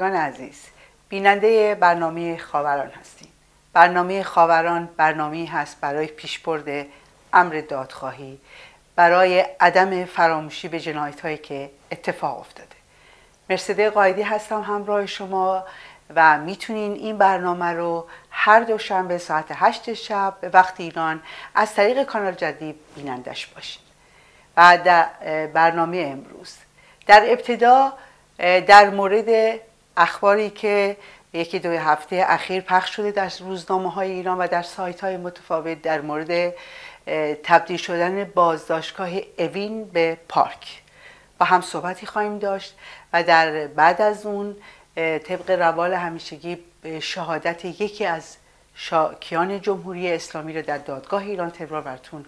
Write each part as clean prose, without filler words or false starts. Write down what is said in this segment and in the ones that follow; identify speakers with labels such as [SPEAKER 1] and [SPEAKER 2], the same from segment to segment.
[SPEAKER 1] شنوندگان عزیز، بیننده برنامه خاوران هستیم. برنامه خاوران برنامه‌ای هست برای پیشبرد امر دادخواهی، برای عدم فراموشی به جنایت‌هایی که اتفاق افتاده. مرسده قایدی هستم همراه شما و میتونین این برنامه رو هر دوشنبه ساعت 8 شب به وقت ایران از طریق کانال جدید بینندش باشید. و در برنامه امروز در ابتدا در مورد اخباری که یکی دو هفته اخیر پخش شده در روزنامه‌های ایران و در سایت‌های متفاوت در مورد تبدیل شدن بازداشتگاه اوین به پارک با هم صحبتی خواهیم داشت و در بعد از اون طبق روال همیشگی شهادت یکی از شاکیان جمهوری اسلامی رو در دادگاه ایران تهران براتون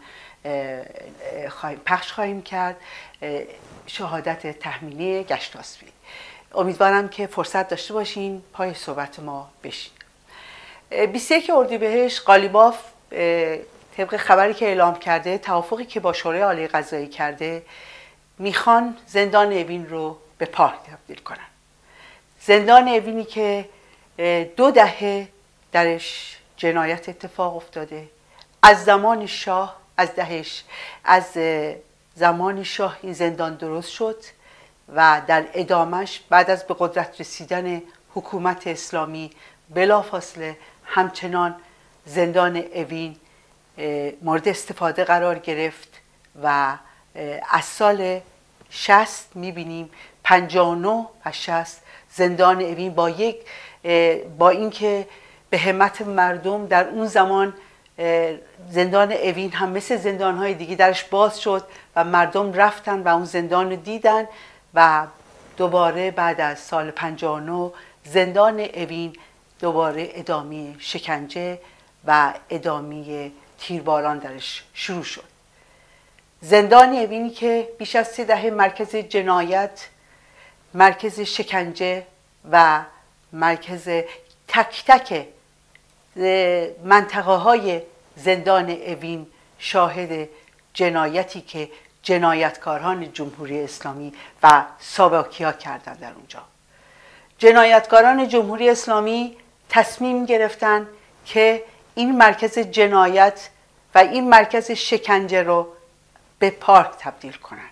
[SPEAKER 1] پخش خواهیم کرد، شهادت تحمیلی گشتاسبی. امیدوارم که فرصت داشته باشین پای صحبت ما بشین. 21 اردیبهشت قالیباف طبق خبری که اعلام کرده، توافقی که با شورای عالی قضایی کرده، میخوان زندان اوین رو به پارک تبدیل کنن. زندان اوینی که 2 دهه درش جنایت اتفاق افتاده، از زمان شاه از زمان شاه این زندان درست شد و در ادامش بعد از به قدرت رسیدن حکومت اسلامی بلافاصله همچنان زندان اوین مورد استفاده قرار گرفت و از سال 60 میبینیم 59 و 60 زندان اوین با اینکه به همت مردم در اون زمان زندان اوین هم مثل زندان‌های دیگه درش باز شد و مردم رفتن و اون زندان رو دیدن و دوباره بعد از سال 59 زندان اوین دوباره ادامه شکنجه و ادامه تیرباران درش شروع شد. زندان اوینی که بیش از 3 دهه مرکز جنایت، مرکز شکنجه و مرکز تک تک منطقه های زندان اوین شاهد جنایتی که جنایتکاران جمهوری اسلامی و ساواکیا کردن در اونجا. جنایتکاران جمهوری اسلامی تصمیم گرفتن که این مرکز جنایت و این مرکز شکنجه رو به پارک تبدیل کنن.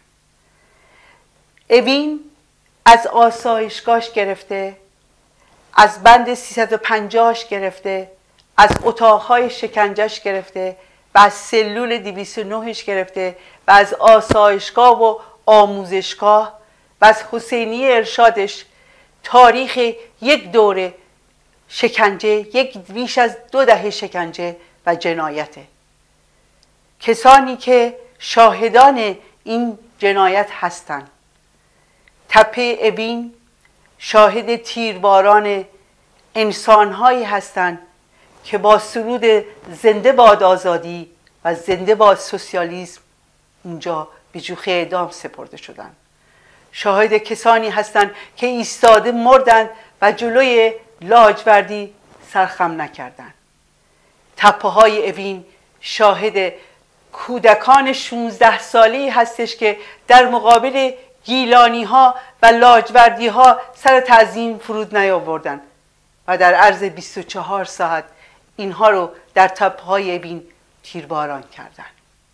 [SPEAKER 1] اوین از آسایشگاهش گرفته، از بند 350 گرفته، از اتاقهای شکنجهش گرفته و از سلول 209 گرفته و از آسایشگاه و آموزشگاه و از حسینی ارشادش تاریخ یک دوره شکنجه، بیش از 2 دهه شکنجه و جنایته. کسانی که شاهدان این جنایت هستند، تپه اوین شاهد تیرباران انسانهایی هستند که با سرود زنده باد آزادی و زنده باد سوسیالیسم اونجا به جوخه اعدام سپرده شدند. شاهد کسانی هستند که ایستاده مردند و جلوی لاجوردی سرخم نکردند. تپه های اوین شاهد کودکان 16 ساله‌ای هستش که در مقابل گیلانی ها و لاجوردی ها سر تعظیم فرود نیاوردند و در عرض 24 ساعت اینها رو در تپه های اوین تیرباران کردند.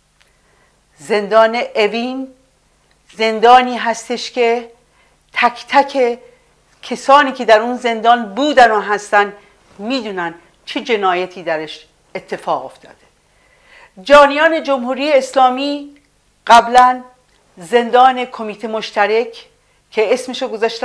[SPEAKER 1] زندان اوین زندانی هستش که تک تک کسانی که در اون زندان بودن و هستن میدونن چه جنایتی درش اتفاق افتاده. جانیان جمهوری اسلامی قبلا زندان کمیته مشترک که اسمشو گذاشتن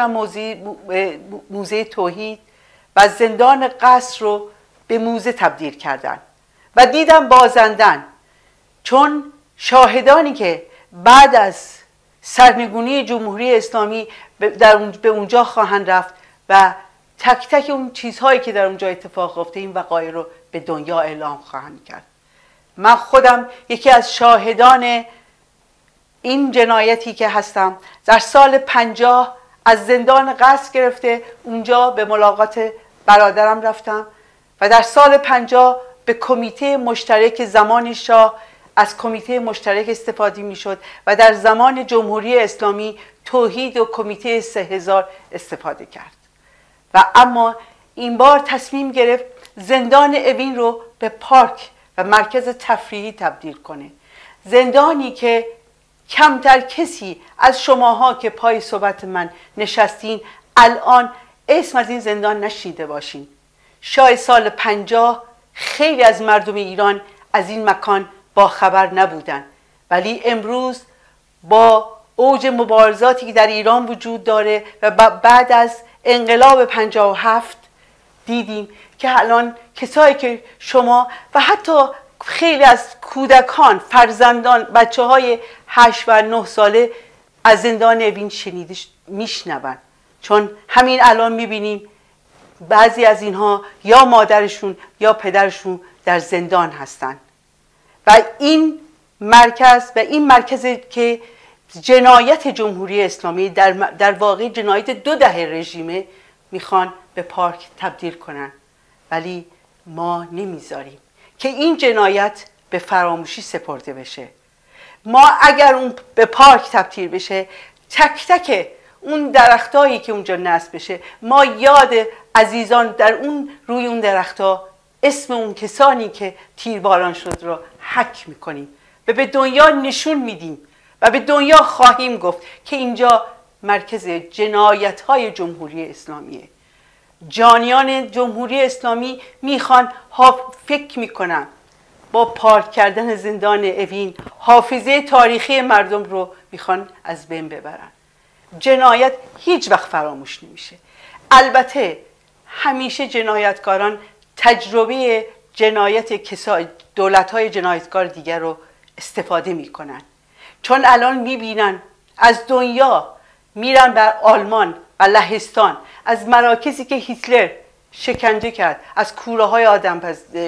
[SPEAKER 1] موزه توحید و زندان قصر رو به موزه تبدیل کردن و دیدن بازندن، چون شاهدانی که بعد از سرنگونی جمهوری اسلامی به اونجا خواهند رفت و تک تک اون چیزهایی که در اونجا اتفاق افتاده این وقایع رو به دنیا اعلام خواهند کرد. من خودم یکی از شاهدان این جنایتی که هستم. در سال 50 از زندان قصر گرفته اونجا به ملاقات برادرم رفتم و در سال 50 به کمیته مشترک زمان شاه از کمیته مشترک استفاده می شد و در زمان جمهوری اسلامی توحید و کمیته 3000 استفاده کرد و اما این بار تصمیم گرفت زندان اوین رو به پارک و مرکز تفریحی تبدیل کنه. زندانی که کمتر کسی از شماها که پای صحبت من نشستین الان اسم از این زندان نشیده باشین. شاید سال 50 خیلی از مردم ایران از این مکان باخبر نبودن، ولی امروز با اوج مبارزاتی که در ایران وجود داره و بعد از انقلاب 57 دیدیم که الان کسایی که شما و حتی خیلی از کودکان، فرزندان، بچه های 8 و 9 ساله از زندان اوین شنیده میشنون، چون همین الان میبینیم بعضی از اینها یا مادرشون یا پدرشون در زندان هستند. و این مرکز که جنایت جمهوری اسلامی در واقع جنایت 2 دهه رژیمه میخوان به پارک تبدیل کنن، ولی ما نمیذاریم که این جنایت به فراموشی سپرده بشه. ما اگر اون به پارک تبدیل بشه، تک تک اون درختایی که اونجا نصب بشه، ما یاد عزیزان در روی اون درختها اسم اون کسانی که تیرباران شد رو حک میکنیم و به دنیا نشون میدیم و به دنیا خواهیم گفت که اینجا مرکز جنایت‌های جمهوری اسلامیه. جانیان جمهوری اسلامی میخوان فکر میکنن با پارک کردن زندان اوین حافظه تاریخی مردم رو میخوان از بین ببرن. جنایت هیچ وقت فراموش نمیشه. البته همیشه جنایتکاران تجربه جنایت دولت‌های جنایتکار دیگر رو استفاده میکنن، چون الان میبینن از دنیا میرن بر آلمان و لهستان، از مراکزی که هیتلر شکنجه کرد، از کوره های آدم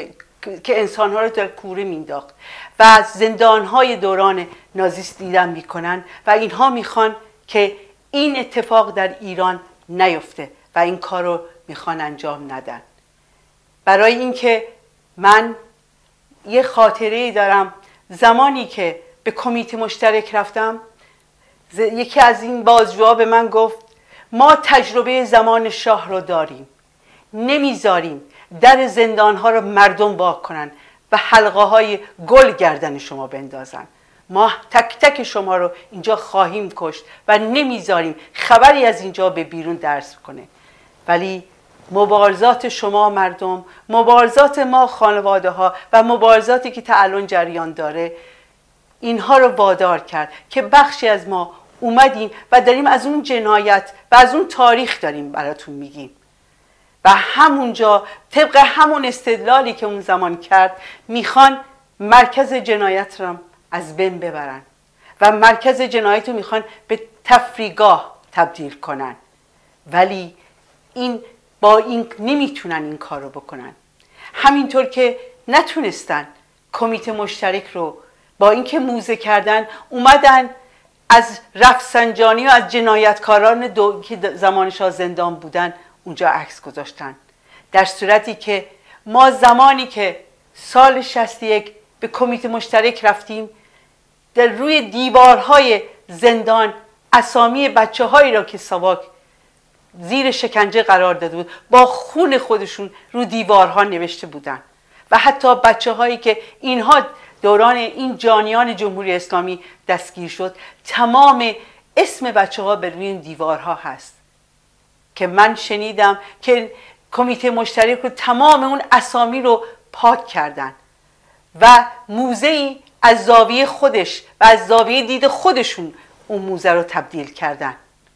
[SPEAKER 1] که انسانها رو در کوره مینداخت و از زندانهای دوران نازیست دیدن میکنن و اینها میخوان که این اتفاق در ایران نیفته و این کار رو میخوان انجام ندن. برای اینکه من یه خاطره دارم، زمانی که به کمیته مشترک رفتم یکی از این بازجوها به من گفت ما تجربه زمان شاه رو داریم، نمیذاریم در زندانها رو مردم وا کنن و حلقه های گل گردن شما بندازن. ما تک تک شما رو اینجا خواهیم کشت و نمیذاریم خبری از اینجا به بیرون درس کنه. ولی مبارزات شما مردم، مبارزات ما خانواده ها و مبارزاتی که تا الان جریان داره اینها رو وادار کرد که بخشی از ما اومدیم و داریم از اون جنایت و از اون تاریخ داریم براتون میگیم و همونجا طبق همون استدلالی که اون زمان کرد میخوان مرکز جنایت رو از بین ببرن و مرکز جنایت رو میخوان به تفریحگاه تبدیل کنن، ولی با این نمیتونن این کار رو بکنن. همینطور که نتونستن کمیته مشترک رو با اینکه موزه کردن اومدن از رفسنجانی و از جنایتکاران که زمان شاه زندان بودن اونجا عکس گذاشتن، در صورتی که ما زمانی که سال 61 به کمیته مشترک رفتیم در روی دیوارهای زندان اسامی بچه هایی را که ساواک زیر شکنجه قرار داده بود با خون خودشون رو دیوارها نوشته بودن و حتی بچه هایی که اینها دوران این جانیان جمهوری اسلامی دستگیر شد تمام اسم بچه ها بر روی این دیوارها هست که من شنیدم که کمیته مشترک رو تمام اون اسامی رو پاک کردن و موزه‌ای از زاویه خودش و از زاویه دید خودشون اون موزه رو تبدیل کردن.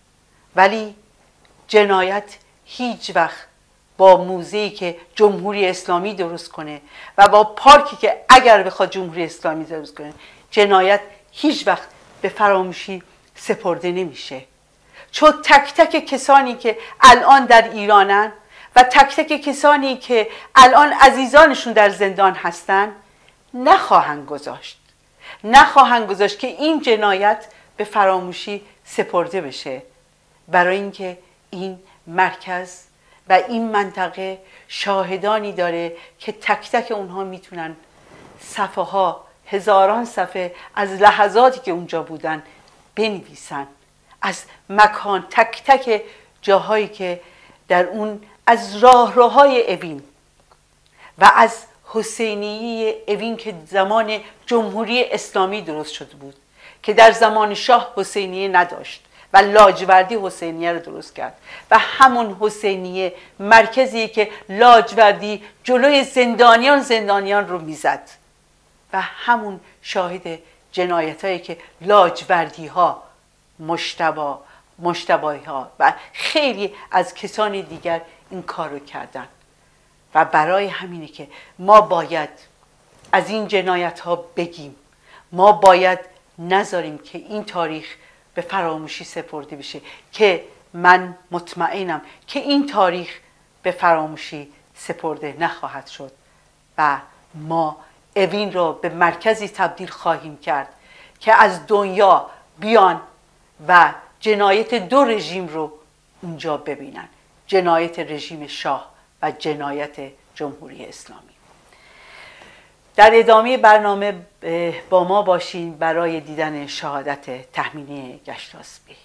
[SPEAKER 1] ولی جنایت هیچ وقت با موزه‌ای که جمهوری اسلامی درست کنه و با پارکی که اگر بخواد جمهوری اسلامی درست کنه، جنایت هیچ وقت به فراموشی سپرده نمیشه. چون تک تک کسانی که الان در ایرانن و تک تک کسانی که الان عزیزانشون در زندان هستن نخواهند گذاشت که این جنایت به فراموشی سپرده بشه، برای اینکه این مرکز و این منطقه شاهدانی داره که تک تک اونها میتونن صفحه ها، هزاران صفحه از لحظاتی که اونجا بودن بنویسن، از مکان تک تک جاهایی که در اون از راهروهای اوین و از حسینیه اوین که زمان جمهوری اسلامی درست شده بود که در زمان شاه حسینیه نداشت و لاجوردی حسینیه رو درست کرد و همون حسینیه مرکزی که لاجوردی جلوی زندانیان رو میزد و همون شاهد جنایت هایی که لاجوردی ها، مجتبی ها و خیلی از کسان دیگر این کار رو کردن و برای همینه که ما باید از این جنایت ها بگیم. ما باید نذاریم که این تاریخ به فراموشی سپرده بشه که من مطمئنم که این تاریخ به فراموشی سپرده نخواهد شد و ما اوین را به مرکزی تبدیل خواهیم کرد که از دنیا بیان و جنایت دو رژیم رو اونجا ببینن، جنایت رژیم شاه و جنایت جمهوری اسلامی. در ادامه برنامه با ما باشین برای دیدن شهادت تهمینه گشتاسبی.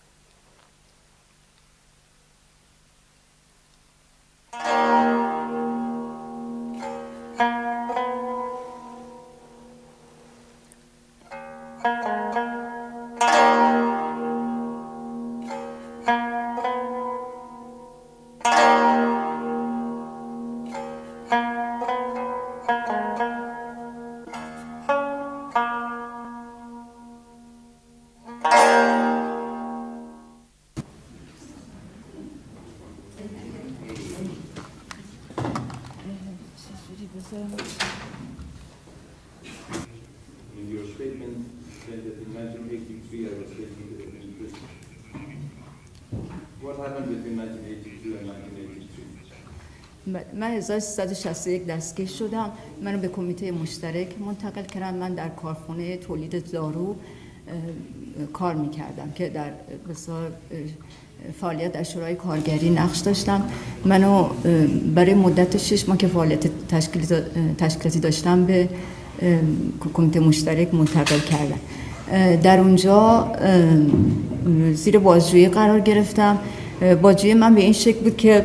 [SPEAKER 2] In your statement, said that in 1983 I was taken in prison. What happened between 1982 and 1983?
[SPEAKER 3] من 1361 دستگیر شدم. منو به کمیته مشترک منتقل کردن. من در کارخانه تولید دارو کار میکردم که در فعالیت در شورای کارگری نقش داشتم. منو برای مدت 6 ماه که فعالیت تشکیلاتی داشتم به کمیته مشترک منتقل کردن. در اونجا زیر بازجویی قرار گرفتم. بازجویی من به این شکل بود که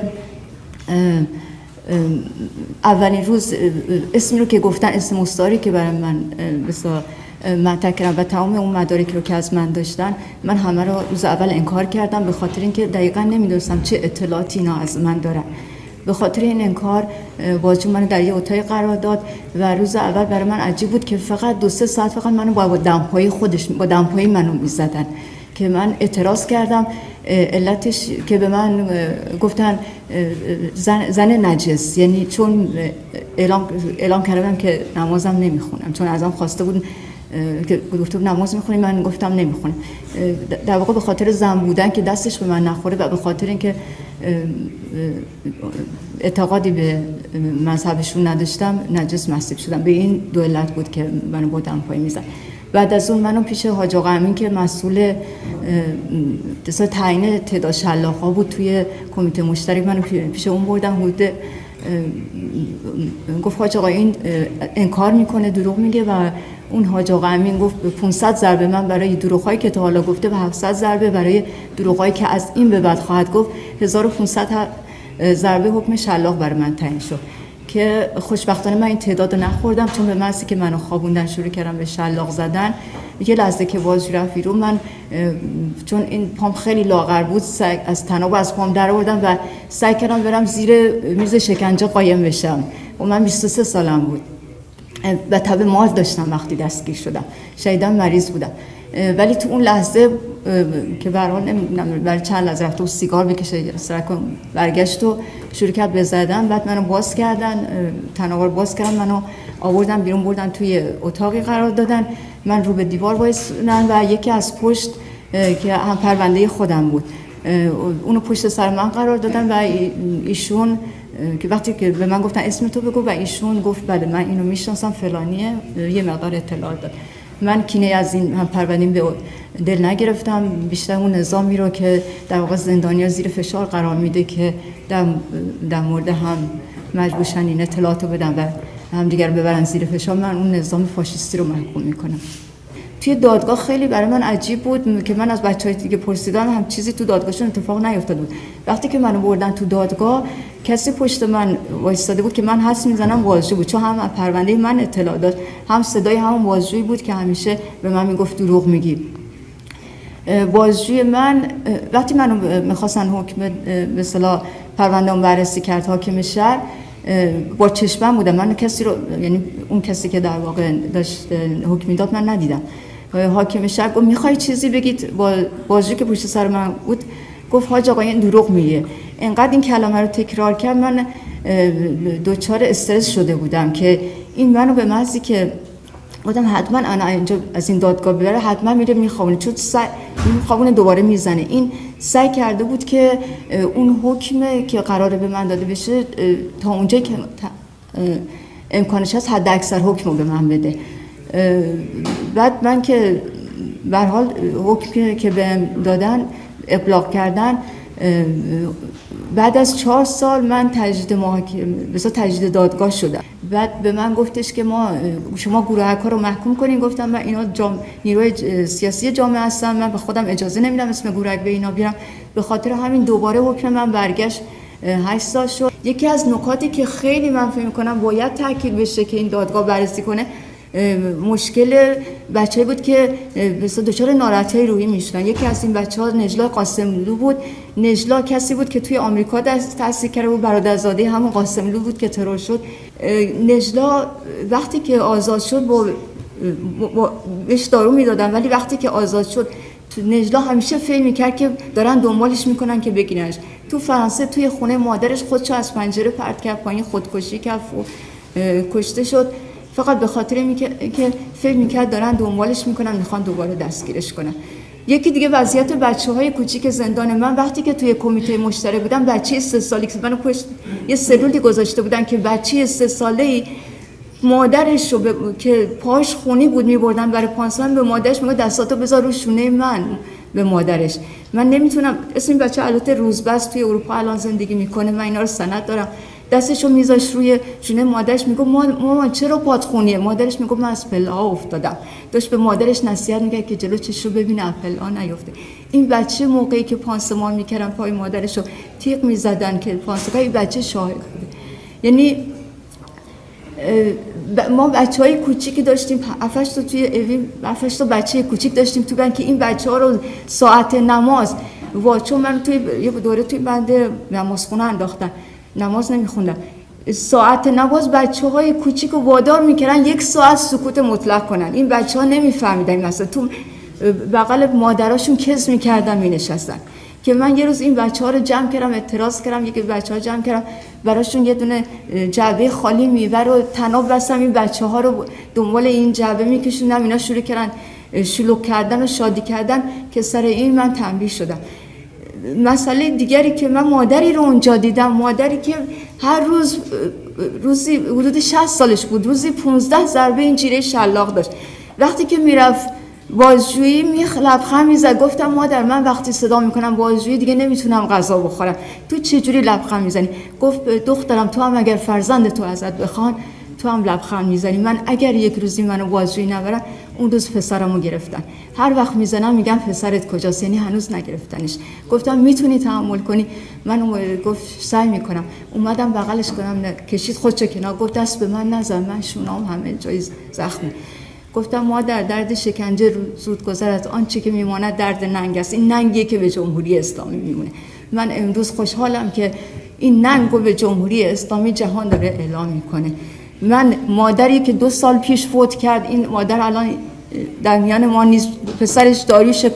[SPEAKER 3] اولین روز اسمی رو که گفتن، اسم مستعاری که برای من مطرح کردن و تمام اون مدارکی رو که از من داشتن، من همه رو روز اول انکار کردم، به خاطر اینکه دقیقاً نمی‌دونستم چه اطلاعاتی اینا از من دارن. به خاطر این انکار بازجو من در یه اتاقی قرار داد و روز اول برای من عجیب بود که فقط 2-3 ساعت فقط منو با دمپایی منو می‌زدن که من اعتراض کردم. علتش که به من گفتن زن نجس، یعنی چون اعلام کردم که نمازم نمیخونم، چون ازم خواسته بود که گفته بود نماز میخونی، من گفتم نمیخونم. در واقع به خاطر زن بودن که دستش به من نخوره و به خاطر اینکه اعتقادی به مذهبشون نداشتم نجس محسوب شدم. به این دو علت بود که منو با دمپایی میزد. بعد از اون منو پیش حاج آقا امین که مسئول تعیین تعداد شلاق‌ها بود توی کمیته مشترک، منو پیش اون بردن. حدود گفت حاج آقا این انکار میکنه، دروغ میگه و اون حاج آقا امین گفت 500 ضربه من برای دروغ‌هایی که تا حالا گفته و 700 ضربه برای دروغ‌هایی که از این به بعد خواهد گفت، 1500 ضربه حکم شلاق برای من تعیین شد که خوشبختانه من این تعداد رو نخوردم، چون به محضی که منو خوابوندن شروع کردم به شلاق زدن. یه لحظه که بازجو رفت بیرون، من چون این پام خیلی لاغر بود از تناب از پام در آوردم و سعی کردم برم زیر میز شکنجه قایم بشم و من 23 سالم بود و تب مار داشتم وقتی دستگیر شدم، شدیداً مریض بودم. ولی تو اون لحظه که به هر حال نمیدونم برای چند لحظه رفت و سیگار بکشه سرکم برگشت و شروع کرد به زدن. بعد منو باز کردن، تناور باز کردن، منو آوردن بیرون، بردن توی اتاقی قرار دادن. من رو به دیوار وایسادن و یکی از پشت که هم پرونده خودم بود اونو پشت سر من قرار دادن و ایشون که وقتی که به من گفتن اسم تو بگو و ایشون گفت بله من اینو میشناسم فلانیه، یه مقدار اطلاعات داد. من کینه از این هم پروندیم به دل نگرفتم، بیشتر اون نظامی رو که در واقع زندانی‌ها زیر فشار قرار میده که در مورد هم مجبورشن این اطلاعاتو بدن و هم دیگر ببرن زیر فشار، من اون نظام فاشیستی رو محکوم میکنم. توی دادگاه خیلی برای من عجیب بود که من از بچه‌های دیگه پرسیدم هم چیزی تو دادگاهشون اتفاق نیفتاده بود. وقتی که منو بردن تو دادگاه کسی پشت من وایساده بود که من حدس میزنم بازجو بود، چون هم پرونده من اطلاع داشت، هم صدای همون بازجویی بود که همیشه به من میگفت دروغ میگی. بازجوی من وقتی منو میخواستن حکم به اصطلاح پرونده‌ام بررسی کرد حاکم شهر، با چشمم بودم، من کسی رو، یعنی اون کسی که در واقع داشت حکم میداد من ندیدم. حاکم شهر گفت میخوای چیزی بگید؟ بازجویی که پشت سر من بود گفت حاج آقا این دروغ میگه. انقدر این کلمه رو تکرار کرد من دچار استرس شده بودم که این منو به محضی که گفتم حتما انا اینجا از این دادگاه ببره حتما میره میخوابونه، چون میخوابونه دوباره میزنه. این سعی کرده بود که اون حکم که قراره به من داده بشه تا اونجایی که امکانش هست حد اکثر حکم رو به من بده. بعد من که به هر حال حکم که بهم دادن ابلاغ کردن، بعد از 4 سال من تجدید دادگاه شدم. بعد به من گفتش که شما گروهک‌ها رو محکوم کنین. گفتم من اینا نیروی سیاسی جامعه هستم، من به خودم اجازه نمیدم اسم گروهک به اینا بیارم. به خاطر همین دوباره حکم من برگشت 8 سال شد. یکی از نکاتی که خیلی من فکر می‌کنم باید تاکید بشه که این دادگاه بررسی کنه، مشکل بچه‌ای بود که دچار ناراحتی روحی میشدن. یکی از این بچه‌ها نجلا قاسملو بود. نجلا کسی بود که توی آمریکا تحصیل کرده بود، برادرزاده همون قاسملو بود که ترور شد. نجلا وقتی که آزاد شد بهش دارو میدادن، ولی وقتی که آزاد شد نجلا همیشه فکر میکرد که دارن دنبالش میکنن که بگیرنش. تو فرانسه توی خونه مادرش خودشو از پنجره پرت کرد پایین، خودکشی کرد، کشته شد، فقط به خاطر که فکر میکرد دارن دنبالش میکنن، میخوان دوباره دستگیرش کنن. یکی دیگه وضعیت بچه‌های کوچیک زندان من، وقتی که توی کمیته مشترک بودم، بچه 3 ساله که منو یه سلولی گذاشته بودن که بچه 3 ساله‌ای مادرش رو که پاش خونی بود میبردن برای پانسمان، به مادرش میگه دستاتو بذار رو شونه من. به مادرش من نمیتونم، اسم این بچه البته روزبست توی اروپا الان زندگی میکنه، من اینا رو سند دارم، دستشو میذاشت روی شونه مادرش، میگه مامان چرا پات خونیه؟ مادرش میگه من از پله‌ها افتادم. داشت به مادرش نصیحت میکرد که جلو چششو ببینه از پله‌ها نیفته. این بچه موقعی که پانسمان میکردن پای مادرشو تیغ میزدن که پانسمان، این بچه شاهد بوده. یعنی ما بچهای کوچیکی داشتیم، 7 تا توی اوین 7 تا بچه کوچیک داشتیم تو بند که این بچه‌ها رو ساعت نماز چون من توی یه دوره توی بند نمازخونه انداختن، نماز نمیخوندن، ساعت نماز بچه‌های کوچیک رو وادار میکردن 1 ساعت سکوت مطلق کنن. این بچه‌ها نمیفهمیدن، مثلا تو بغل مادراشون کز میکردن مینشستن. که من یه روز این بچه‌ها رو جمع کردم، اعتراض کردم، یکی بچه‌ها جمع کردم براشون یه دونه جعبه خالی میوه رو طناب بستم، این بچه‌ها رو دنبال این جعبه میکشوندم، اینا شروع کردن شلوغ کردن و شادی کردن که سر این من تنبیه شدم. مسئله دیگری که من مادری رو اونجا دیدم، مادری که هر روزی حدود 60 سالش بود، روزی 15 ضربه این جیره شلاق داشت. وقتی که میرفت بازجویی لبخند میزد. گفتم مادر من وقتی صدا میکنم بازجویی دیگه نمیتونم غذا بخورم، تو چجوری لبخند میزنی؟ گفت دخترم تو هم اگر فرزند تو ازت بخوان تو هم لبخند میزنی. من اگر یک روزی منو بازجویی نبرن، اون روز پسرمو گرفتن، هر وقت میزنم میگم پسرت کجاست، یعنی هنوز نگرفتنش. گفتم میتونی تحمل کنی؟ من گفت سعی میکنم. اومدم بغلش کنم، کشید خودشو کنار، گفت دست به من نزن، من شونام همه جای زخمه. گفتم مادر درد شکنجه زود گذرد، آنچه که میماند درد ننگ است. این ننگیه که به جمهوری اسلامی میمونه. من امروز خوشحالم که این ننگ رو به جمهوری اسلامی جهان داره اعلام میکنه. من مادری که 2 سال پیش فوت کرد، این مادر الان در میان ما نیست، پسرش داریوش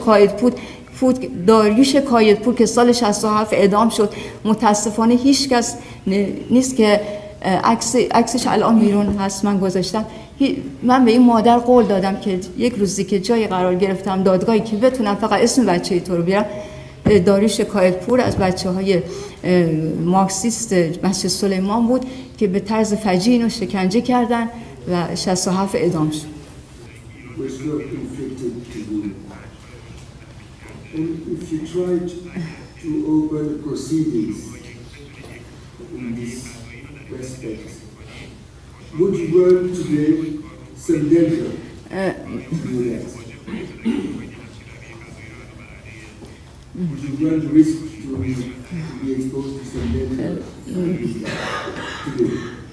[SPEAKER 3] کایدپور که سال 67 اعدام شد. متاسفانه هیچ کس نیست که عکسش الان بیرون هست، من گذاشتم. من به این مادر قول دادم که یک روزی که جای قرار گرفتم دادگاهی که بتونم فقط اسم بچه تو رو بیارم، داریوش کایدپور از بچه‌های مارکسیست مسجد سلیمان بود که به طرز فجیع اینو شکنجه کردن و 67 اعدام شد.
[SPEAKER 4] If you tried to open proceedings in this respect, would you run today some danger? Would you run the risk to be exposed to some deadly today?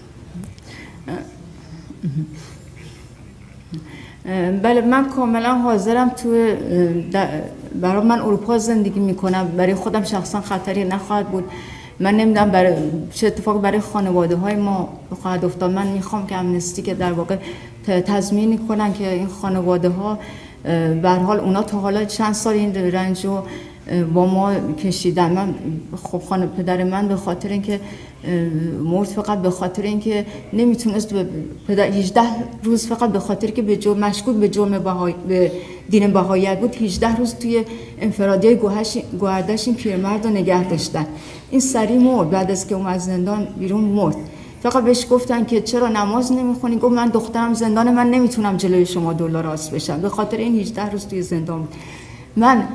[SPEAKER 3] بله من کاملا حاضرم برای من اروپا زندگی میکنم، برای خودم شخصا خطری نخواهد بود. من نمیدونم برای چه اتفاقی برای خانواده های ما خواهد افتاد. من میخوام که امنستی که در واقع تضمین کنن که این خانواده ها به هر حال اونا تا حالا چند سال این رنج رو با ما کشیدن. من خب پدر من به خاطر اینکه مرد فقط به خاطر اینکه نمیتونست 18 روز فقط به خاطر که به مشکوک به جرم به دین بهاییت بود 18 روز توی انفرادیه گوهردش این پیرمرد رو نگه داشتن. این سریع مرد، بعد از که اومد از زندان بیرون مرد. فقط بهش گفتن که چرا نماز نمیخونی؟ گفت من دخترم زندان، من نمیتونم جلوی شما دلار راست بشم. به خاطر این 18 روز توی زندان بود. من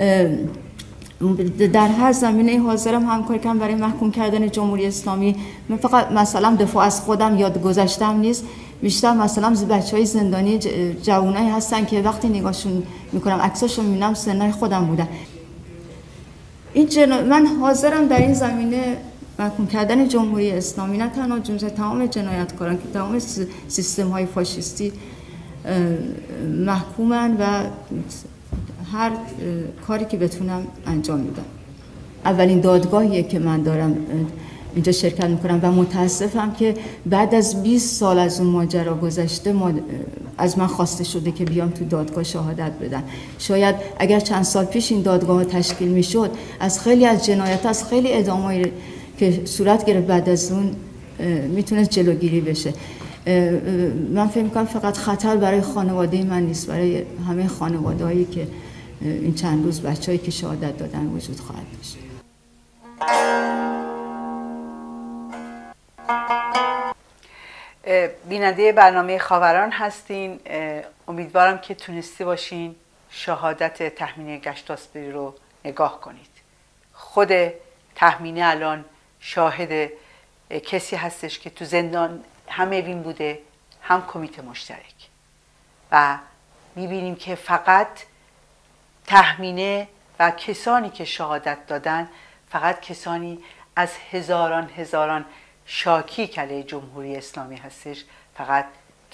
[SPEAKER 3] در هر زمینه حاضرم همکاری کنم برای محکوم کردن جمهوری اسلامی. من فقط مثلا دفاع از خودم یا گذشتم نیست، بیشتر مثلا بچهای زندانی جوانایی هستن که وقتی نگاهشون میکنم عکساشون میبینم سنای خودم بودن. من حاضرم در این زمینه محکوم کردن جمهوری اسلامی، نه تنها تمام جنایتکاران که تمام سیستم های فاشیستی محکومن و هر کاری که بتونم انجام میدم. اولین دادگاهیه که من دارم اینجا شرکت میکنم و متاسفم که بعد از 20 سال از اون ماجرا گذشته از من خواسته شده که بیام تو دادگاه شهادت بدم. شاید اگر چند سال پیش این دادگاه تشکیل میشد از خیلی از جنایت، از خیلی اعدامایی که صورت گرفت بعد از اون میتونست جلوگیری بشه. من فکر میکنم فقط خطر برای خانواده من نیست، برای همه خانواده‌هایی که این چند روز بچه‌ای که شهادت دادن وجود خواهد داشت.
[SPEAKER 1] بیننده برنامه خاوران هستین. امیدوارم که تونستی باشین شهادت تهمینه گشتاسپری رو نگاه کنید. خود تهمینه الان شاهد کسی هستش که تو زندان هم اوین بوده هم کمیته مشترک و میبینیم که فقط تهمینه و کسانی که شهادت دادن فقط کسانی از هزاران شاکی که علیه جمهوری اسلامی هستش. فقط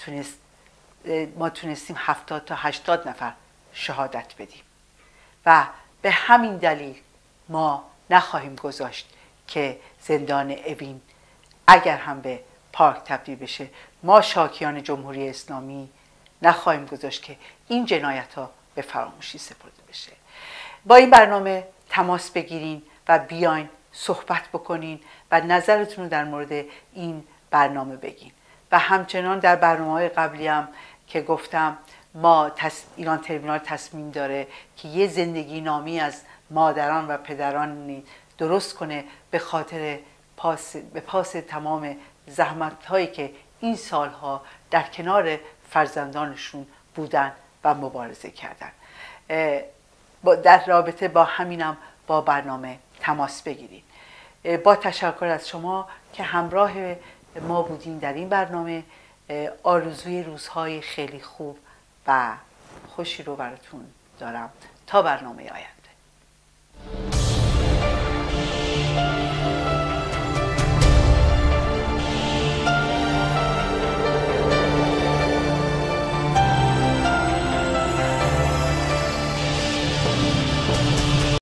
[SPEAKER 1] ما تونستیم 70 تا 80 نفر شهادت بدیم و به همین دلیل ما نخواهیم گذاشت که زندان اوین اگر هم به پارک تبدیل بشه، ما شاکیان جمهوری اسلامی نخواهیم گذاشت که این جنایت ها به فراموشی سپرده بشه. با این برنامه تماس بگیرین و بیاین صحبت بکنین و نظرتون رو در مورد این برنامه بگین. و همچنان در برنامه‌های قبلی هم که گفتم ما ایران تریبونال تصمیم داره که یه زندگی نامی از مادران و پدران درست کنه به خاطر پاس تمام زحمت هایی که این سالها در کنار فرزندانشون بودن و مبارزه کردن. در رابطه با همینم با برنامه تماس بگیرید. با تشکر از شما که همراه ما بودین در این برنامه. آرزوی روزهای خیلی خوب و خوشی رو براتون دارم تا برنامه آینده.